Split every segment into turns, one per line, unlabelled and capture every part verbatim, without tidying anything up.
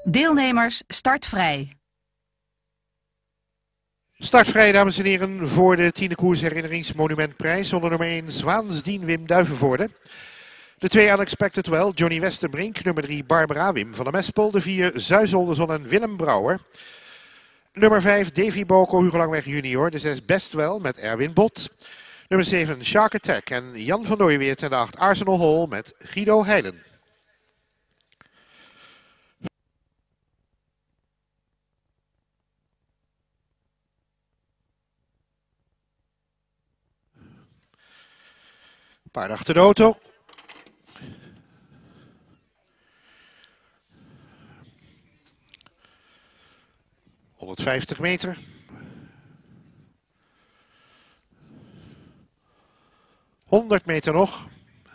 Deelnemers startvrij.
Startvrij, dames en heren, voor de tiende koersherinneringsmonumentprijs onder nummer één Zwaansdien Wim Duivenvoorde. De twee Unexpected Well, Johnny Westerbrink, nummer drie Barbara Wim van der Mespel, de vier Zuizelderson en Willem Brouwer. Nummer vijf Davy Boko, Hugo Langweg junior, de zes Best Well met Erwin Bot. Nummer zeven Shark Attack en Jan van Nooiweert en de acht Arsenal Hall met Guido Heilen. Paard achter de auto. honderdvijftig meter. honderd meter nog.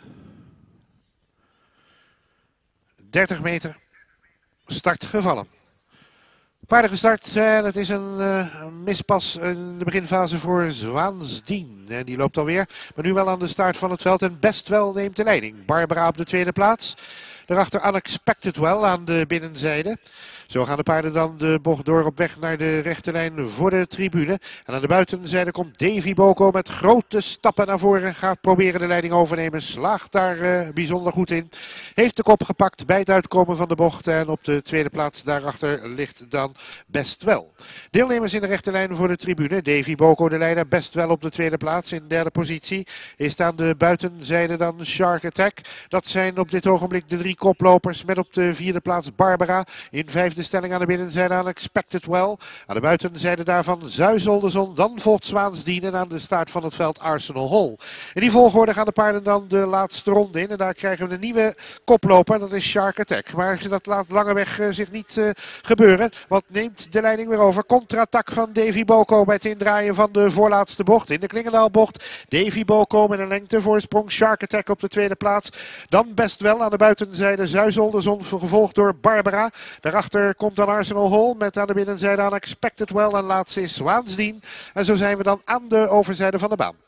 dertig meter. Start gevallen. Paarden gestart en het is een uh, mispas in de beginfase voor Zwaansdien. En die loopt alweer, maar nu wel aan de start van het veld en Best Well neemt de leiding. Barbara op de tweede plaats. Daarachter Unexpected Well aan de binnenzijde. Zo gaan de paarden dan de bocht door op weg naar de rechte lijn voor de tribune. En aan de buitenzijde komt Davy Boko met grote stappen naar voren. Gaat proberen de leiding overnemen. Slaagt daar uh, bijzonder goed in. Heeft de kop gepakt bij het uitkomen van de bocht. En op de tweede plaats daarachter ligt dan Best Well. Deelnemers in de rechte lijn voor de tribune. Davy Boko de leider. Best Well op de tweede plaats in derde positie. Is aan de buitenzijde dan Shark Attack. Dat zijn op dit ogenblik de drie koplopers. Met op de vierde plaats Barbara. In vijfde de stelling aan de binnenzijde aan Unexpected Well. Aan de buitenzijde daarvan Zuizelderson. Dan volgt Zwaansdien en aan de start van het veld Arsenal Hall. In die volgorde gaan de paarden dan de laatste ronde in. En daar krijgen we een nieuwe koploper. Dat is Shark Attack. Maar dat laat Langeweg uh, zich niet uh, gebeuren. Want neemt de leiding weer over. Contra-attack van Davy Boko bij het indraaien van de voorlaatste bocht. In de Klingendaalbocht. Davy Boko met een lengtevoorsprong. Shark Attack op de tweede plaats. Dan Best Well aan de buitenzijde Zuizelderson. Gevolgd door Barbara. Daarachter komt dan Arsenal Hall met aan de binnenzijde Unexpected Well en laatste is Zwaansdien. En zo zijn we dan aan de overzijde van de baan.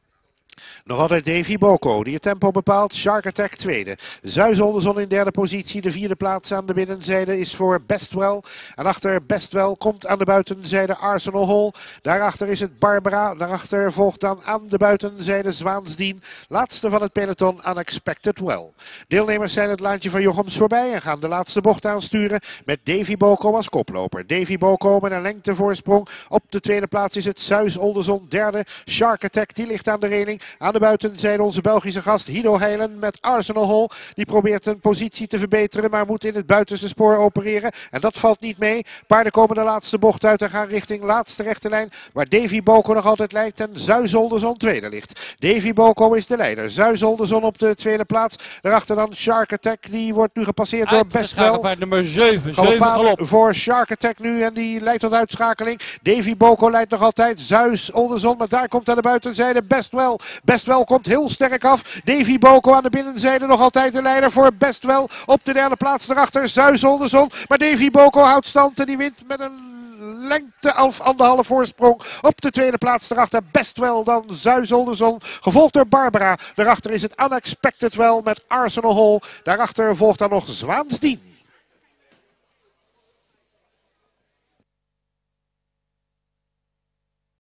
Nog altijd Davy Boko die het tempo bepaalt. Shark Attack tweede. Zuizelderson in derde positie. De vierde plaats aan de binnenzijde is voor Best Well. En achter Best Well komt aan de buitenzijde Arsenal Hall. Daarachter is het Barbara. Daarachter volgt dan aan de buitenzijde Zwaansdien. Laatste van het peloton Unexpected Well. Deelnemers zijn het laantje van Jochems voorbij en gaan de laatste bocht aansturen met Davy Boko als koploper. Davy Boko met een lengtevoorsprong. Op de tweede plaats is het Zuizelderson. Derde Shark Attack die ligt aan de reling. Aan de buitenzijde onze Belgische gast Guido Heilen met Arsenal Hall. Die probeert een positie te verbeteren, maar moet in het buitenste spoor opereren. En dat valt niet mee. Paarden komen de laatste bocht uit en gaan richting laatste rechte lijn. Waar Davy Boko nog altijd lijkt en Zuizelderson tweede ligt. Davy Boko is de leider. Zuizelderson op de tweede plaats. Daarachter dan Shark Attack. Die wordt nu gepasseerd door Best Well.
Bij nummer zeven. zeven galop.
Voor Shark Attack nu en die leidt tot uitschakeling. Davy Boko leidt nog altijd. Zuizelderson, maar daar komt aan de buitenzijde Best Well. Best Well komt heel sterk af. Davy Boko aan de binnenzijde nog altijd de leider voor Best Well. Op de derde plaats erachter Zuizelderson. Maar Davy Boko houdt stand en die wint met een lengte of anderhalve voorsprong. Op de tweede plaats erachter Best Well dan Zuizelderson. Gevolgd door Barbara. Daarachter is het Unexpected Well met Arsenal Hall. Daarachter volgt dan nog Zwaansdien.